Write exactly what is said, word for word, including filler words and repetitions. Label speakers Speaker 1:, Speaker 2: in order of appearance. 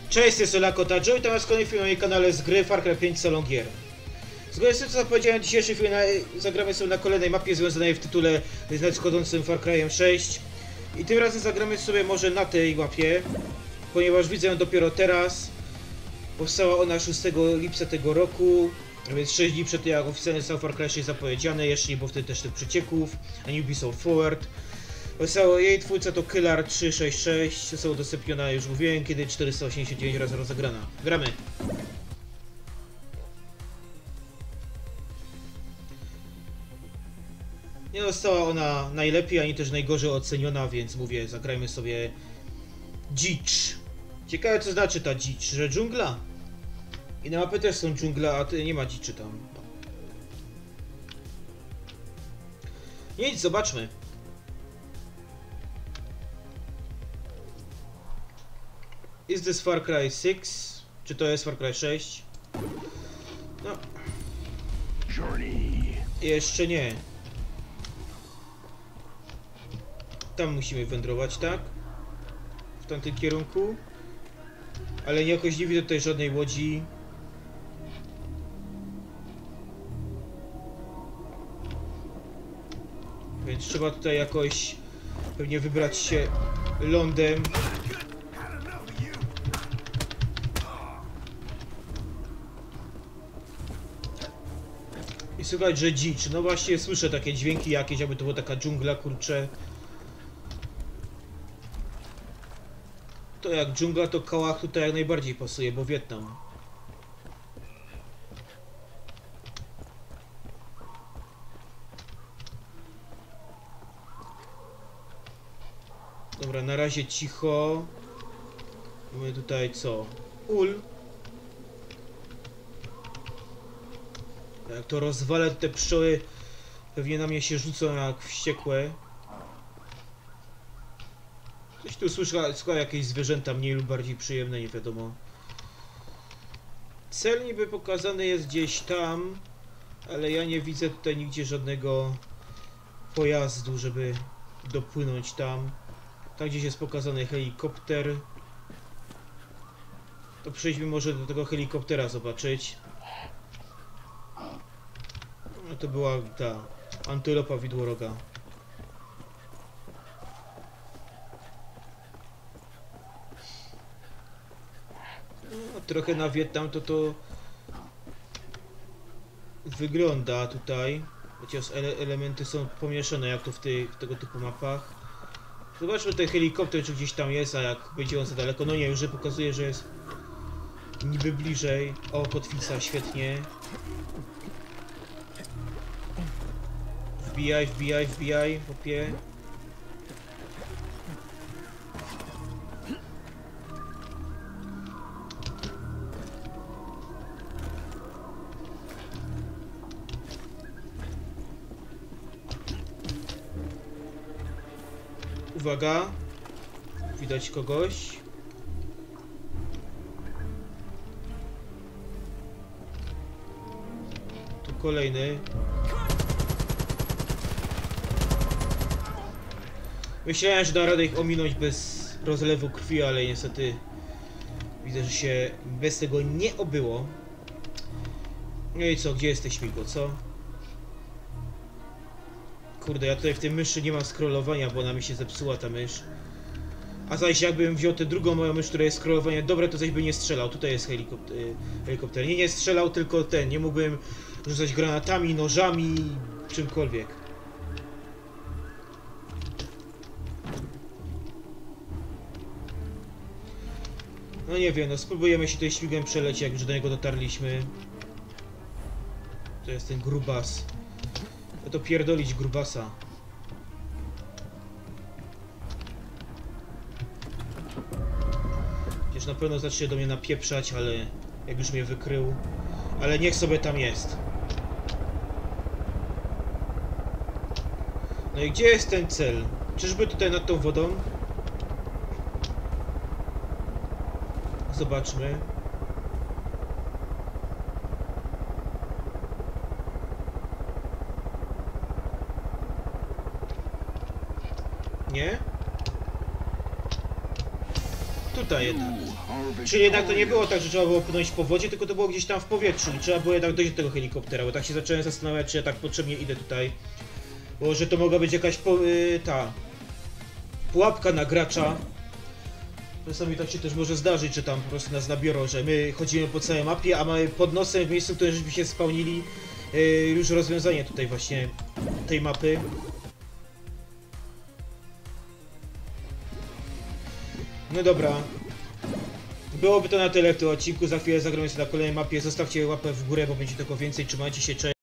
Speaker 1: Cześć, jest Olako Tajo i to jest kolejny film na moim kanale z gry Far Cry pięć Salon Gier. Zgodnie z tym, co powiedziałem, dzisiejszy film na, zagramy sobie na kolejnej mapie związanej w tytule z nadchodzącym Far Cry'em sześć. I tym razem zagramy sobie może na tej mapie, ponieważ widzę ją dopiero teraz. Powstała ona szóstego lipca tego roku, a więc sześć dni przed tym, jak oficjalnie został Far Cry sześć zapowiedziany, jeszcze nie było wtedy też tych przecieków, ani Ubisoft Forward. Zostało jej twórca to Killer trzysta sześćdziesiąt sześć, została udostępniona, już mówiłem, kiedy czterysta osiemdziesiąt dziewięć razy rozegrana. Gramy! Nie została ona najlepiej, ani też najgorzej oceniona, więc mówię, zagrajmy sobie dzicz. Ciekawe, co znaczy ta dzicz, że dżungla? Inne mapy też są dżungla, a nie ma dziczy tam. Nic, zobaczmy. Is this Far Cry six? Czy to jest Far Cry sześć? No. Jeszcze nie. Tam musimy wędrować, tak? W tamtym kierunku. Ale jakoś nie widzę tutaj żadnej łodzi. Więc trzeba tutaj jakoś pewnie wybrać się lądem. I słychać, że dzicz. No właśnie słyszę takie dźwięki jakieś, jakby to była taka dżungla, kurcze. To jak dżungla, to Kałach tutaj jak najbardziej pasuje, bo Wietnam. Dobra, na razie cicho. Mamy tutaj co? Ul. Jak to rozwalę, te pszczoły pewnie na mnie się rzucą jak wściekłe. Coś tu słyszę, słyszę jakieś zwierzęta mniej lub bardziej przyjemne, nie wiadomo. Cel niby pokazany jest gdzieś tam, ale ja nie widzę tutaj nigdzie żadnego pojazdu, żeby dopłynąć tam. Tam gdzieś jest pokazany helikopter. To przejdźmy może do tego helikoptera zobaczyć. No to była ta antylopa widłoroga. No, trochę na Wietnam to to wygląda tutaj. Chociaż ele elementy są pomieszane jak to w, tej, w tego typu mapach. Zobaczmy ten helikopter, czy gdzieś tam jest, a jak będzie on za daleko. No nie, już pokazuje, że jest niby bliżej. O, kotwica, świetnie. Wbijaj, wbijaj, wbijaj, popie. Uwaga, widać kogoś. Tu kolejny. Myślałem, że da radę ich ominąć bez rozlewu krwi, ale niestety widzę, że się bez tego nie obyło. No i co, gdzie jesteś, Migo, co? Kurde, ja tutaj w tej myszy nie mam scrollowania, bo ona mi się zepsuła, ta mysz. A zaś jakbym wziął tę drugą moją mysz, która jest scrollowanie dobre, to zaś by nie strzelał. Tutaj jest helikopter. helikopter. Nie, nie strzelał, tylko ten. Nie mógłbym rzucać granatami, nożami, czymkolwiek. No nie wiem, no spróbujemy się tutaj śmigłem przelecieć, jak już do niego dotarliśmy. To jest ten grubas. No to pierdolić grubasa. Przecież na pewno zacznie do mnie napieprzać, ale jak już mnie wykrył. Ale niech sobie tam jest. No i gdzie jest ten cel? Czyżby tutaj nad tą wodą? Zobaczmy. Nie? tutaj jednak. Czyli jednak to nie było tak, że trzeba było płynąć po wodzie, tylko to było gdzieś tam w powietrzu i trzeba było jednak dojść do tego helikoptera, bo tak się zacząłem zastanawiać, czy ja tak potrzebnie idę tutaj. Bo że to mogła być jakaś po, yy, ta pułapka na gracza. Czasami tak się też może zdarzyć, że tam po prostu nas nabiorą, że my chodzimy po całej mapie, a mamy pod nosem w miejscu, w którym żeśmy się spełnili yy, już rozwiązanie tutaj właśnie tej mapy. No dobra. Byłoby to na tyle w tym odcinku, za chwilę zagramy sobie na kolejnej mapie. Zostawcie łapę w górę, bo będzie tego więcej. Trzymajcie się, cześć.